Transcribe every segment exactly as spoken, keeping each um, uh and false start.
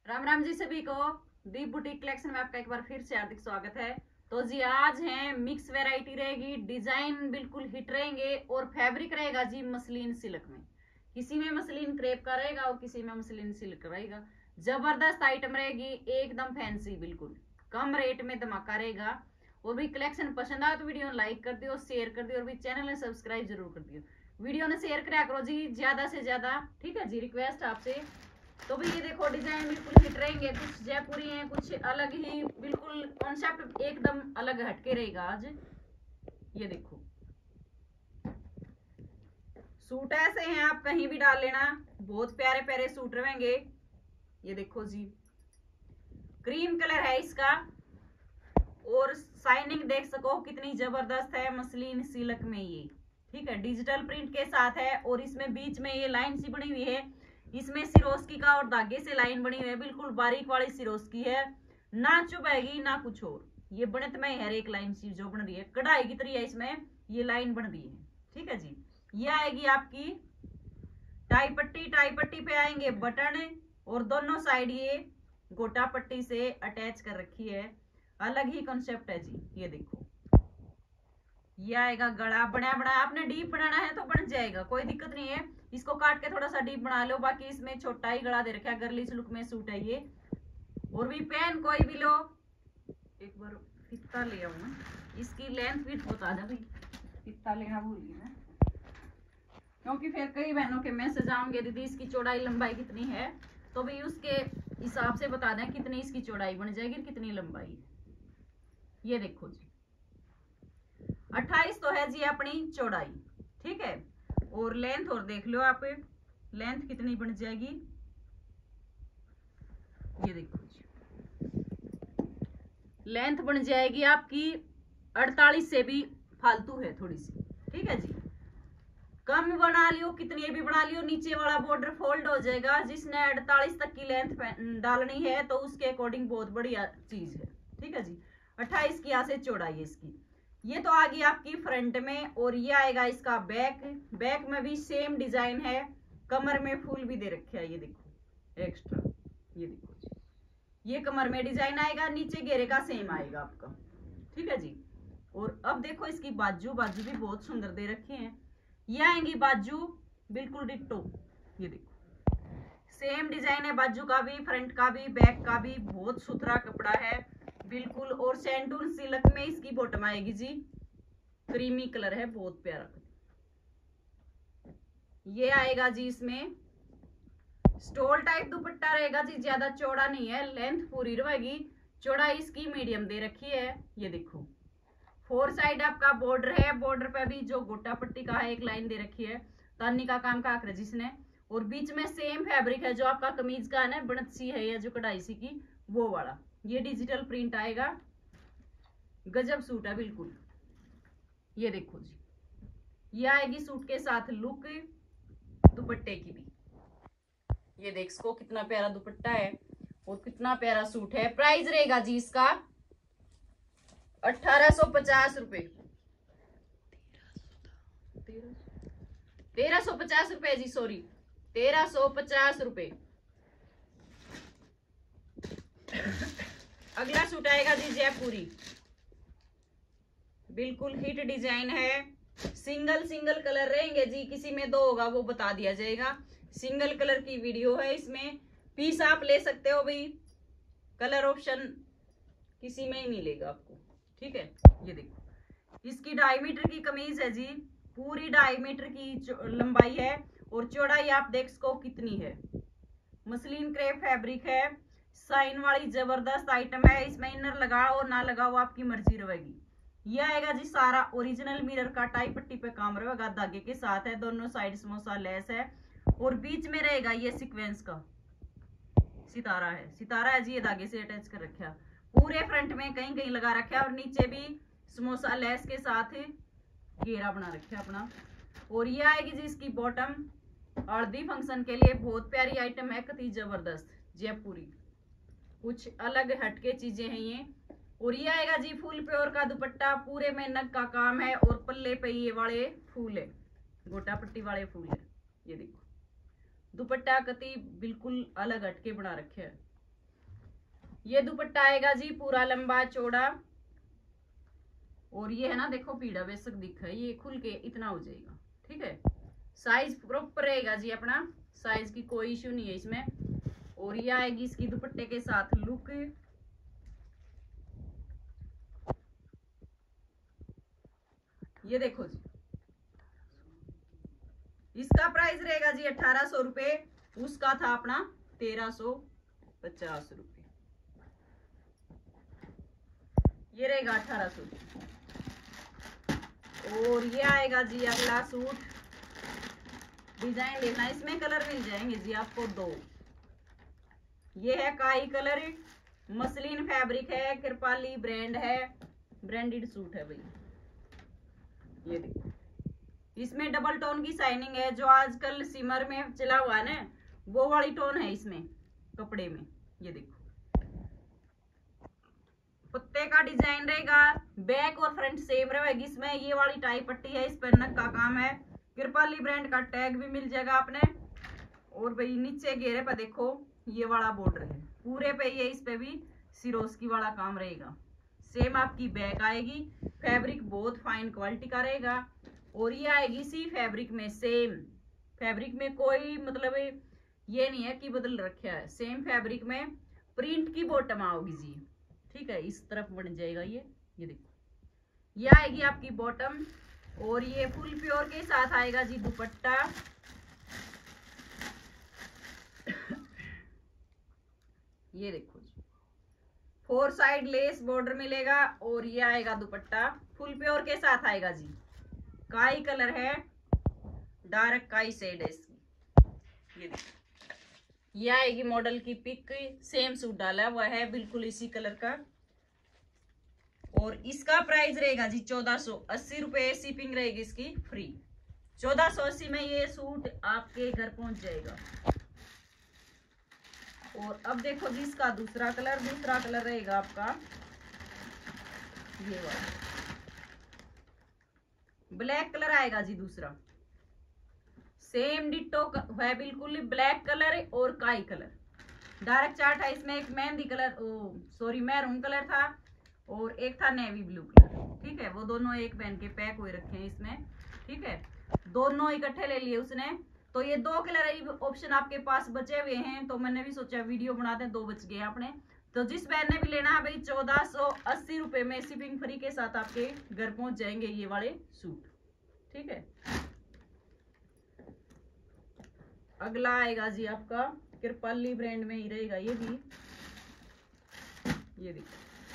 राम राम जी सभी को। दीप boutique collection में आपका एक बार फिर से हार्दिक स्वागत है। तो जी आज है मिक्स वैरायटी रहेगी, डिजाइन बिल्कुल हिट रहेंगे और फैब्रिक रहेगा जी मसलिन सिल्क में। किसी में मसलिन क्रेप का रहेगा और किसी में मसलिन सिल्क रहेगा। जबरदस्त आइटम रहेगी, एकदम फैंसी, बिल्कुल कम रेट में धमाका रहेगा। और भी कलेक्शन पसंद आए तो वीडियो लाइक कर दियो, शेयर कर दियो और भी चैनल ने सब्सक्राइब जरूर कर दियो। वीडियो ने शेयर करा करो जी ज्यादा से ज्यादा, ठीक है जी, रिक्वेस्ट आपसे। तो भी ये देखो डिजाइन बिल्कुल हिट रहेंगे, कुछ जयपुरी हैं, कुछ अलग ही, बिल्कुल कॉन्सेप्ट एकदम अलग हटके रहेगा आज। ये देखो सूट ऐसे हैं, आप कहीं भी डाल लेना, बहुत प्यारे प्यारे सूट रहेंगे। ये देखो जी क्रीम कलर है इसका और शाइनिंग देख सको कितनी जबरदस्त है मसलिन सिल्क में ये, ठीक है, डिजिटल प्रिंट के साथ है। और इसमें बीच में ये लाइन सी बनी हुई है, इसमें सिरोस्की का और धागे से लाइन बनी हुई है, बिल्कुल बारीक वाली सिरोस्की है, ना चुभेगी ना कुछ और। ये बनत में है एक लाइन सी जो बन रही है, कढ़ाई की तरह इसमें ये लाइन बन रही है, ठीक है जी। ये आएगी आपकी टाई पट्टी, टाई पट्टी पे आएंगे बटन और दोनों साइड ये गोटा पट्टी से अटैच कर रखी है, अलग ही कॉन्सेप्ट है जी। ये देखो ये आएगा गला बना बना, आपने डीप बनाना है तो बन जाएगा, कोई दिक्कत नहीं है। इसको काट के थोड़ा सा डीप बना लो, बाकी इसमें छोटा ही गला दे रखा है, गर्लिश लुक में सूट है ये। और भी पेन कोई भी लो, एक बार फित्ता ले आऊ मैं, इसकी लेंथ भी बता दे भाई, फित्ता लेना भूल गई मैं, क्योंकि फिर कई बहनों के मैसेज आएंगे दीदी इसकी चौड़ाई लंबाई कितनी है, तो भी उसके हिसाब से बता दें कितनी इसकी चौड़ाई बन जाएगी, कितनी लंबाई। ये देखो जी अट्ठाईस तो है जी अपनी चौड़ाई, ठीक है। और लेंथ और देख लो आप, लेंथ कितनी बन जाएगी। ये देखो जी लेंथ बन जाएगी आपकी अड़तालीस से भी फालतू है थोड़ी सी, ठीक है जी। कम बना लियो, कितनी भी बना लियो, नीचे वाला बॉर्डर फोल्ड हो जाएगा। जिसने अड़तालीस तक की लेंथ डालनी है तो उसके अकॉर्डिंग बहुत बढ़िया चीज है, ठीक है जी। अट्ठाईस की यहाँ से चौड़ाई है इसकी। ये तो आ गई आपकी फ्रंट में, और ये आएगा इसका बैक। बैक में भी सेम डिजाइन है, कमर में फूल भी दे रखे है, ये देखो एक्स्ट्रा। ये देखो जी ये कमर में डिजाइन आएगा, नीचे घेरे का सेम आएगा आपका, ठीक है जी। और अब देखो इसकी बाजू, बाजू भी बहुत सुंदर दे रखे हैं। ये आएंगी बाजू बिल्कुल डिट्टो, ये देखो सेम डिजाइन है बाजू का भी, फ्रंट का भी, बैक का भी, बहुत सुथरा कपड़ा है बिल्कुल। और सैंटून सिल्क में इसकी बॉटम आएगी जी, क्रीमी कलर है, बहुत प्यारा। ये आएगा जी इसमें स्टोल टाइप दुपट्टा रहेगा जी, ज्यादा चौड़ा नहीं है, लेंथ पूरी रहेगी, चौड़ाई इसकी मीडियम दे रखी है। ये देखो फोर साइड आपका बॉर्डर है, बॉर्डर पे भी जो गोटा पट्टी का है एक लाइन दे रखी है, तानी का काम का आकर जिसने। और बीच में सेम फैब्रिक है जो आपका कमीज का है ना, बनत सी है या जो कढ़ाई सी की वो वाला। ये डिजिटल प्रिंट आएगा, गजब सूट है बिल्कुल। ये देखो जी ये आएगी सूट के साथ लुक दुपट्टे की भी। ये देख इसको कितना प्यारा दुपट्टा है और कितना प्यारा सूट है। प्राइस रहेगा जी इसका अठारह सौ पचास रुपए, तेरह सौ पचास रुपए जी, सॉरी तेरह सौ पचास रुपए। अगला सूट आएगा जी जयपुरी, बिल्कुल हिट डिजाइन है, सिंगल सिंगल कलर रहेंगे जी, किसी में दो होगा वो बता दिया जाएगा। सिंगल कलर की वीडियो है, इसमें पीस आप ले सकते हो भाई, कलर ऑप्शन किसी में ही मिलेगा आपको, ठीक है। ये देखो इसकी ढाई मीटर की कमीज है जी, पूरी ढाई मीटर की लंबाई है और चौड़ाई आप देख सको कितनी है। मसलिन क्रेप फैब्रिक है, साइन वाली जबरदस्त आइटम है। इसमें इनर लगाओ और ना लगाओ आपकी मर्जी रहेगी। ये आएगा जी सारा ओरिजिनल मिरर का, टाई पट्टी पे काम रहेगा, धागे के साथ है, दोनों साइड समोसा लेस है और बीच में रहेगा ये सीक्वेंस का सितारा है, सितारा है जी, ये धागे से अटैच कर रखा, पूरे फ्रंट में कहीं कहीं लगा रखा है और नीचे भी समोसा लेस के साथ घेरा बना रखा है अपना। और ये आएगी जी इसकी बॉटम, हल्दी फंक्शन के लिए बहुत प्यारी आइटम है, कति जबरदस्त जयपुरी, कुछ अलग हटके चीजें हैं ये। और ये आएगा जी फुल प्योर का दुपट्टा, पूरे में नग का काम है और पल्ले पे ये वाले फूल है, गोटा पट्टी वाले फूल है। ये देखो दुपट्टा कति बिल्कुल अलग हटके बना रखे है, ये दुपट्टा आएगा जी पूरा लंबा चौड़ा, और ये है ना देखो पीड़ा बेशक दिख है, ये खुल के इतना हो जाएगा। ठीक है, साइज प्रॉपर रहेगा जी अपना, साइज की कोई इश्यू नहीं है इसमें। और ये आएगी इसकी दुपट्टे के साथ लुक। ये देखो जी, इसका प्राइस रहेगा जी अठारह सौ रुपए, उसका था अपना तेरह सौ पचास रुपए। ये रहेगा अठारह सौ। और ये आएगा जी अगला सूट, डिजाइन देखना, इसमें कलर मिल जाएंगे जी आपको दो। ये है काई कलर, मसलिन फैब्रिक है, कृपाली ब्रांड है, ब्रांडेड सूट है भाई। ये देखो, इसमें डबल टोन की शाइनिंग है, जो आजकल सिमर में चला हुआ है ना, वो वाली टोन है इसमें कपड़े में। ये देखो, पत्ते का डिजाइन रहेगा, बैक और फ्रंट सेम रहेगी इसमें। ये वाली टाई पट्टी है, इस पर नग का काम है, कृपाली ब्रांड का टैग भी मिल जाएगा आपने। और भाई नीचे घेरे पर देखो ये वाला बॉर्डर है, पूरे पे ये इस पे भी सिरोस्की वाला काम रहेगा। सेम आपकी बैक आएगी, फैब्रिक बहुत फाइन क्वालिटी का रहेगा। और ये आएगी सी फैब्रिक में, सेम फैब्रिक में कोई मतलब ये नहीं है कि बदल रखा है, सेम फैब्रिक में प्रिंट की बॉटम आओगी जी। ठीक है, इस तरफ बन जाएगा ये। ये देखो, ये आएगी आपकी बॉटम, और ये फुल प्योर के साथ आएगा जी दुपट्टा। ये देखो जी, फोर साइड लेस बॉर्डर मिलेगा, और ये आएगा दुपट्टा फुल प्योर के साथ आएगा जी। काई कलर है, डार्क काई शेड है इसकी। ये देखो, ये आएगी मॉडल की पिक, सेम सूट डाला हुआ है बिल्कुल इसी कलर का। और इसका प्राइस रहेगा जी चौदह सौ अस्सी रुपए, शिपिंग रहेगी इसकी फ्री। चौदह सौ अस्सी में ये सूट आपके घर पहुंच जाएगा। और अब देखो जी इसका दूसरा कलर, दूसरा कलर रहेगा आपका ये वाला, ब्लैक कलर आएगा जी दूसरा। सेम डिट्टो है बिल्कुल, ब्लैक कलर और काई कलर। डार्क चार्ट है इसमें, एक mehndi colour, oh sorry maroon colour था, और एक था नेवी ब्लू कलर। ठीक है, वो दोनों एक पहन के पैक हुए रखे हैं इसमें। ठीक है, दोनों इकट्ठे ले लिए उसने। तो ये दो कलर ऑप्शन आपके पास बचे हुए हैं, तो मैंने भी सोचा वीडियो बनाते हैं, दो बच गए अपने। तो जिस बहन ने भी लेना है भाई, चौदह सौ अस्सी रुपए में शिपिंग फ्री के साथ आपके घर पहुंच जाएंगे ये वाले सूट। ठीक है, अगला आएगा जी आपका कृपाली ब्रांड में ही रहेगा ये भी। ये देखो,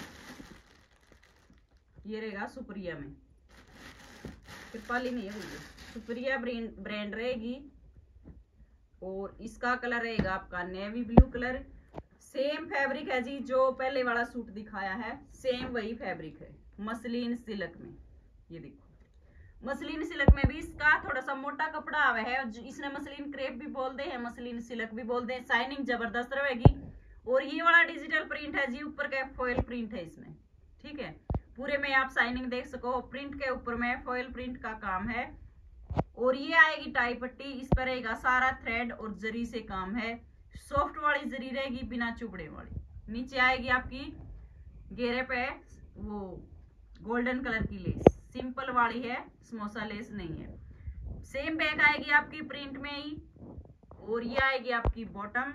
ये रहेगा सुप्रिया में, कृपाली नहीं है भैया, सुप्रिया ब्रांड रहेगी। और इसका कलर रहेगा आपका navy blue colour. Same fabric है जी, जो पहले वाला सूट दिखाया है सेम वही फैब्रिक है, मसलिन सिल्क में। ये देखो, मसलिन सिल्क में भी इसका थोड़ा सा मोटा कपड़ा आवा है, इसने मसलिन क्रेप भी बोलते हैं, मसलिन सिल्क भी बोलते हैं। शाइनिंग जबरदस्त रहेगी। और ये वाला डिजिटल प्रिंट है जी, ऊपर का फॉयल प्रिंट है इसमें। ठीक है, पूरे में आप शाइनिंग देख सको, प्रिंट के ऊपर में फॉयल प्रिंट का काम है। और ये आएगी टाई पट्टी, इस पर रहेगा सारा थ्रेड और जरी से काम है, सॉफ्ट वाली जरी रहेगी बिना चुभड़े वाली। नीचे आएगी आपकी घेरे पे वो गोल्डन कलर की लेस, सिंपल वाली है, समोसा लेस नहीं है। सेम बैक आएगी आपकी प्रिंट में ही। और ये आएगी आपकी बॉटम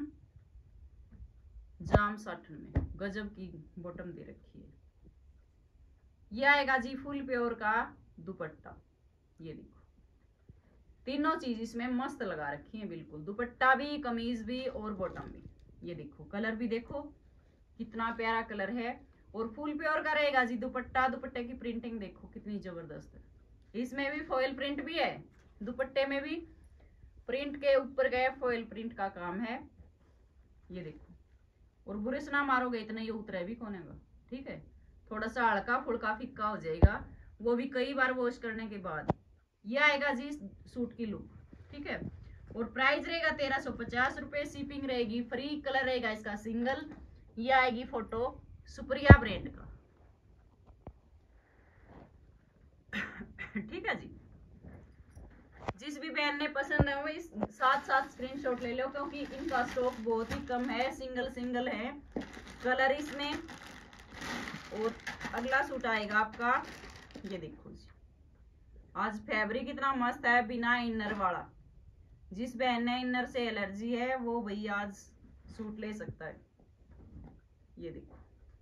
जाम साटन में, गजब की बॉटम दे रखी है। ये आएगा जी फुल प्योर का दुपट्टा। ये देखो, तीनों चीज इसमें मस्त लगा रखी है बिल्कुल, दुपट्टा भी, कमीज भी और बॉटम भी। ये देखो, कलर भी देखो कितना प्यारा कलर है। और फुल प्योर का रहेगा जी दुपट्टा। दुपट्टे की प्रिंटिंग देखो कितनी जबरदस्त है, इसमें भी फॉयल प्रिंट भी है, दुपट्टे में भी प्रिंट के ऊपर गए फॉयल प्रिंट का काम है। ये देखो, और बुरे से ना मारोगे इतना ये उतरा भी कौन है। ठीक है, थोड़ा सा हल्का फुल्का फिक्का हो जाएगा, वो भी कई बार वॉश करने के बाद। ये आएगा जी सूट की लुक। ठीक है, और प्राइस रहेगा तेरह सौ पचास रुपए, शिपिंग रहेगी फ्री। कलर रहेगा इसका सिंगल। ये आएगी फोटो सुप्रिया ब्रांड का। ठीक है जी, जिस भी बहन ने पसंद है वो इस साथ साथ स्क्रीनशॉट ले लो, क्योंकि इनका स्टॉक बहुत ही कम है, सिंगल सिंगल है कलर इसमें। और अगला सूट आएगा आपका, ये देखो जी, आज फैब्रिक इतना मस्त है, बिना इनर वाला। जिस बहन ने इनर से एलर्जी है वो भाई आज सूट ले सकता है। ये देखो,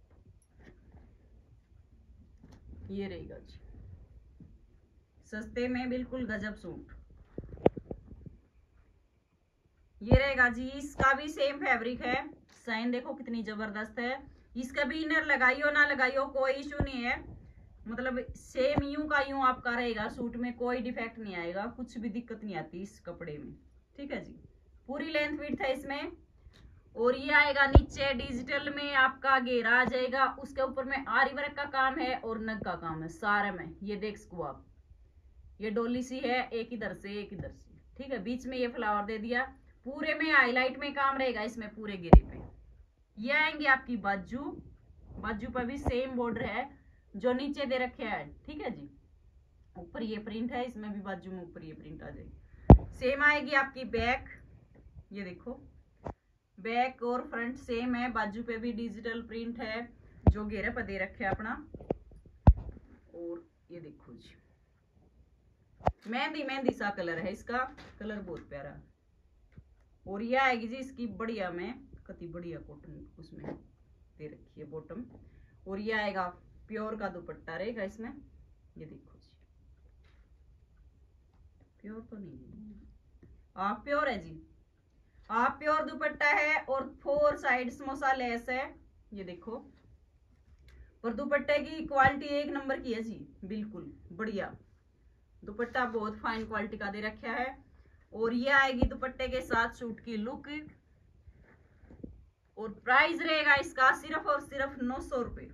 ये रहेगा जी सस्ते में बिल्कुल गजब सूट। ये रहेगा जी, इसका भी सेम फैब्रिक है, साइन देखो कितनी जबरदस्त है। इसका भी इनर लगाइयो ना लगाइयो कोई इशू नहीं है, मतलब सेम यूं का यूं आपका रहेगा सूट में, कोई डिफेक्ट नहीं आएगा, कुछ भी दिक्कत नहीं आती इस कपड़े में। ठीक है जी, पूरी लेंथ विड्थ है इसमें। और ये आएगा नीचे डिजिटल में आपका घेरा आ जाएगा, उसके ऊपर में आरी वर्क का काम है और नग का काम है सारे में। ये देख सको आप, ये डोली सी है, एक इधर से एक इधर से, ठीक है। बीच में ये फ्लावर दे दिया, पूरे में हाईलाइट में काम रहेगा इसमें पूरे घेरे पे। ये आएंगे आपकी बाजू, बाजू पर भी सेम बॉर्डर है जो नीचे दे रखे है, ठीक है जी। ऊपर ये प्रिंट है, इसमें भी बाजू में ऊपर ये प्रिंट आ जाएगी। सेम आएगी आपकी बैक, ये देखो बैक और फ्रंट सेम है, बाजू पे भी डिजिटल प्रिंट है जो घेरे पर दे रखे है अपना। और ये देखो जी, मेहंदी मेहंदी सा कलर है इसका, कलर बहुत प्यारा। और ये आएगी जी इसकी बढ़िया में, कति बढ़िया कॉटन उसमें दे रखी है बॉटम। और ये आएगा प्योर का दुपट्टा रहेगा इसमें, ये देखो जी, प्योर तो नहीं, आप प्योर है जी, आप प्योर दुपट्टा है और फोर साइड समोसा लेस है, ये देखो। और दुपट्टे की क्वालिटी एक नंबर की है जी, बिल्कुल बढ़िया दुपट्टा, बहुत फाइन क्वालिटी का दे रखा है। और ये आएगी दुपट्टे के साथ सूट की लुक। और प्राइस रहेगा इसका सिर्फ और सिर्फ नौ सौ रुपए,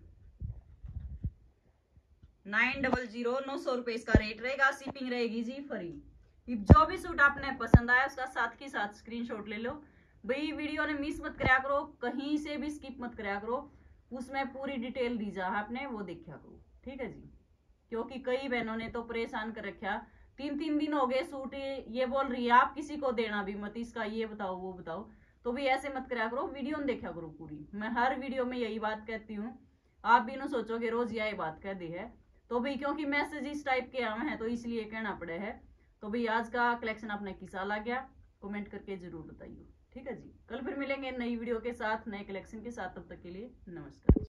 नाइन डबल जीरो नौ सौ रुपए इसका रेट रहेगा। शिपिंग रहेगी जी फ्री। जो भी सूट आपने पसंद आया उसका साथ के साथ स्क्रीनशॉट ले लो भाई, वीडियो ने मिस मत कराया करो, कहीं से भी स्किप मत कराया करो, उसमें पूरी डिटेल दी जा आपने वो देखा करो, ठीक है जी। क्योंकि कई बहनों ने तो परेशान कर रखा, तीन तीन दिन हो गए सूट ये बोल रही है आप किसी को देना भी मत, इसका ये बताओ वो बताओ, तो भी ऐसे मत कराया करो, वीडियो में देखा करो पूरी। मैं हर वीडियो में यही बात कहती हूँ, आप भी ना सोचोगे रोज यही बात कह दी है, तो भाई क्योंकि मैसेज इस टाइप के आए हैं तो इसलिए कहना पड़े है। तो भाई आज का कलेक्शन अपने किसा लग गया कमेंट करके जरूर बताइए, ठीक है जी। कल फिर मिलेंगे नई वीडियो के साथ, नए कलेक्शन के साथ, तब तक के लिए नमस्कार।